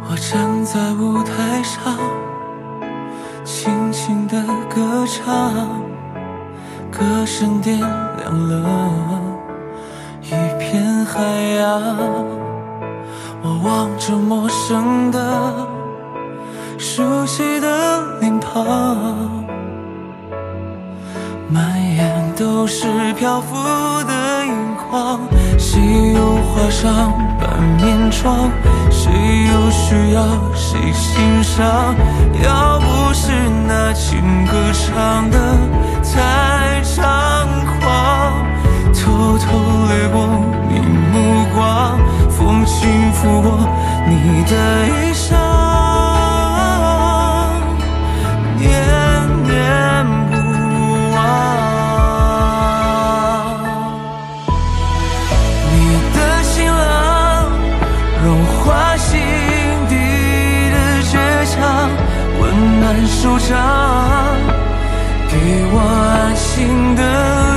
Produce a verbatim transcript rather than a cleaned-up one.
我站在舞台上，轻轻地歌唱，歌声点亮了一片海洋。我望着陌生的、熟悉的脸庞，满眼都是漂浮的荧光。谁又画上半面窗？谁又需要谁欣赏？要不是那情歌唱得太猖狂，偷偷掠过你目光，风轻拂过你的衣裳，念念不忘。你的晴朗融化心底的倔强，温暖手掌，给我安心的